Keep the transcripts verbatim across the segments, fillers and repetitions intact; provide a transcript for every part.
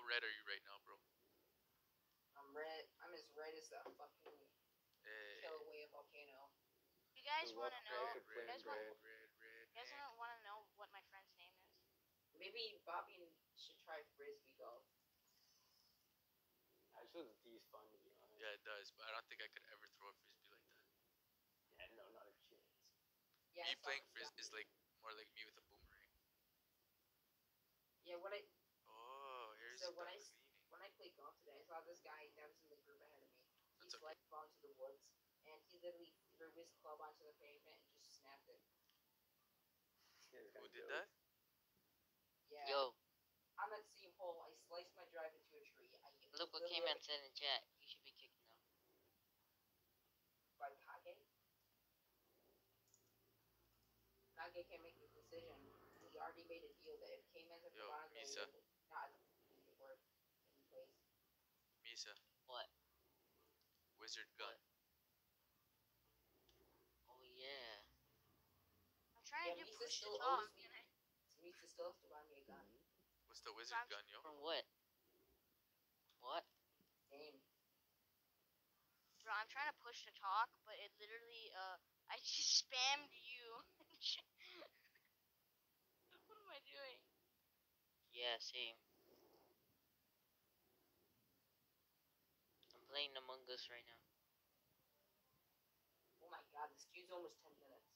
red are you right now, bro? I'm red. I'm as red as the fucking Hey. Kilauea volcano. You guys The want to rough know? red, You guys want? red, red. red, red, You guys man. want to know what my friend's name is? Maybe Bobby should try frisbee golf. Actually, the D's fun to be honest. Yeah, it does, but I don't think I could ever throw a frisbee like that. Yeah, no, not a chance. Yeah, me it's playing not- frisbee is like more like me with a boomerang. Yeah, what I Oh, here's So when the I s- cleaning. when I played golf today, I saw this guy that was in the group ahead of me. He That's okay. sliced the ball into the woods, and he literally threw his club onto the pavement and just snapped it. Yeah, this Who guy's did dope. that? Yeah. Yo, On that same hole, I sliced my drive into a tree. I look what literally- came and said in chat. You should be kicking them. by Kage. Kage can't make the decision. He already made a deal that if K-Man's at the Yo, bottom, then Misa. he not before he plays. Misa. What? Wizard gun. Oh yeah. I'm trying Yeah, to do Misa push to still talk. owes me. Misa still has to buy me a gun. What's the wizard I'm- gun, yo? From what? What? Game. Bro, I'm trying to push to talk, but it literally, uh, I just spammed you. What am I doing? Yeah, same. I'm playing Among Us right now. Oh my god, this queue's almost ten minutes.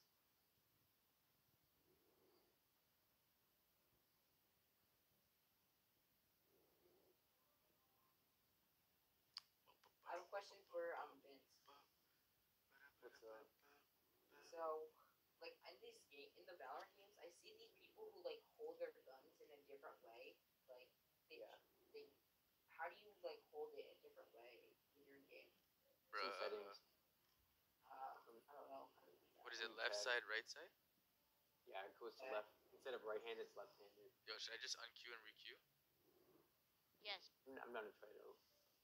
I have a question for um Vince. What's up? So, like in these game in the Valorant games, I see these people who like hold their guns in a different way. Like they, Yeah. they how do you like hold it a different way when you're in game? Some Bruh. settings. Uh, I don't know how to do that. What is it? Left side, right side? Yeah, it goes to Uh, left. Instead of right-handed, it's left-handed. Yo, should I just unqueue and requeue? Yes. I'm I'm not a trade-off.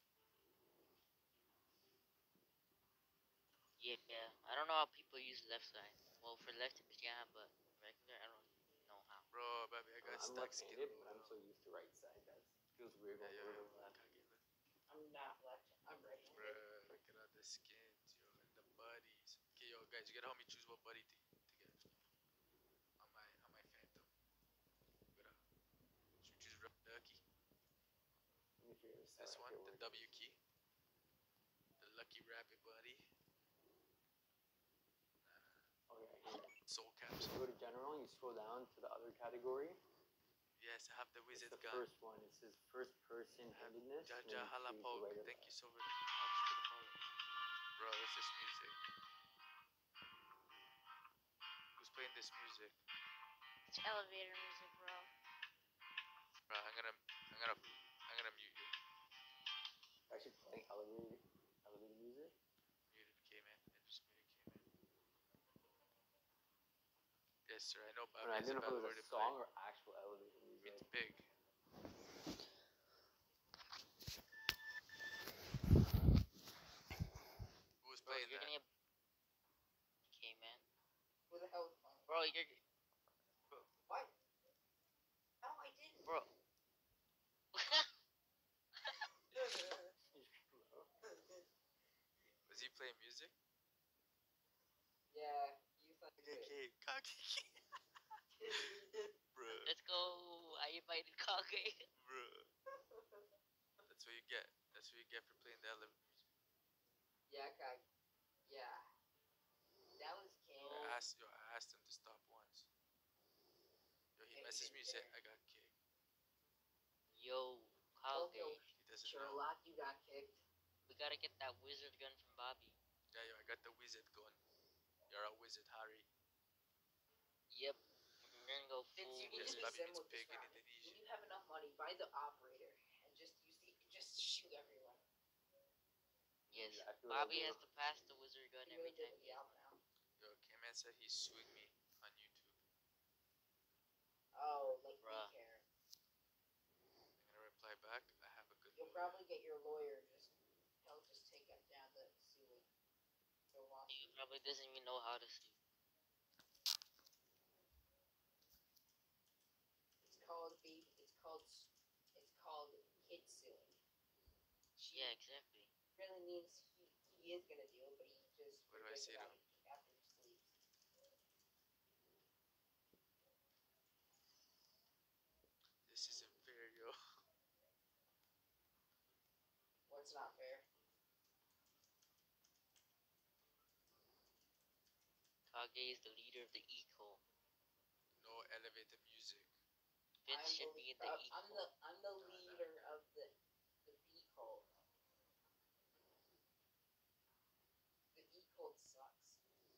Yeah, I don't know how people use left side. Well, for left, yeah, but regular, I don't know how. Bro, baby, I Uh, got I'm stuck skin. left-handed, but I'm so used to right side. That feels weird Yeah, going yo, yo, over left. Kage left. I'm not left. I'm right. Bruh, look at all the skins, yo, and the buddies. Okay, yo, guys, you gotta help me choose what buddy to, to get on my on my Phantom. Gotta, should we choose Red Ducky? Let me figure this, This out. one, Okay, the we're- W key, the Lucky Rabbit buddy. Nah, Okay, here. Soul You Capsule. go to general, you scroll down to the other category. Yes, I have the It's wizard the gun. first one. It says first person handedness. and Jaja then choose the Halapoke, right or thank left. you so very much for the follow. Bro, what's this music? Who's playing this music? It's elevator music, bro. Bro, I'm gonna, I'm gonna, I'm gonna mute you. Actually playing elevator, elevator music. Muted K-Man. I just muted K-Man. Yes, sir. I know I, Bobby mean, I has didn't a know if it valid was word a to song play. or actual elevator music. It's big. Who was Bro, playing you're that? gonna get. Okay, man. Who the hell is playing? Bro, you're. What? No, I didn't. Bro. Was he playing music? Yeah, you thought you did. Okay, Kage. Bruh, Let's go. I invited Kage. bruh. That's what you get. That's what you get for playing the elevator music. Yeah, okay. Yeah. That was king. I asked, yo, I asked him to stop once. Yo, he Yeah, he messaged me, didn't said care. I got kicked. Yo, Oh, Kage. yo, He doesn't know. Sherlock, you got kicked. We gotta get that wizard gun from Bobby. Yeah, yo, I got the wizard gun. You're a wizard, Harry. Yep. We're gonna go Vince, full you need Yes, to wizard. be Bobby sim gets with this big in round. Indonesia. When you have enough money, buy the operator and just use the just shoot everyone. Yes. Exactly what Bobby I has do. to pass the wizard gun You're every gonna time do he it has now. Yo, K-Man said he's suing me on YouTube. Oh, like Bruh. we care. I'm gonna reply back. I have a good You'll lawyer. probably get your lawyer just he'll just take it down the suing. The He lawsuit. probably doesn't even know how to sue. It's called baby. It's called. s- It's called kid Yeah, exactly. really means he, he is gonna do it, but he just What do I forgets say to about him? it after he sleeps. This isn't fair, yo. What's not fair? Kage is the leader of the eco. No elevator music. Vince I'm should the, be in the uh, eco. I'm the I'm the Nah, nah. leader of the the B cult. The E cult sucks.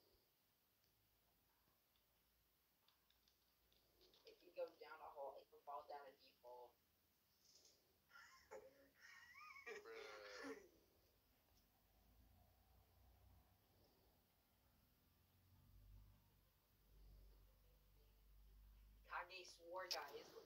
It can go down a hole. It can fall down a deep hole. Bruh. Kage swore, guys.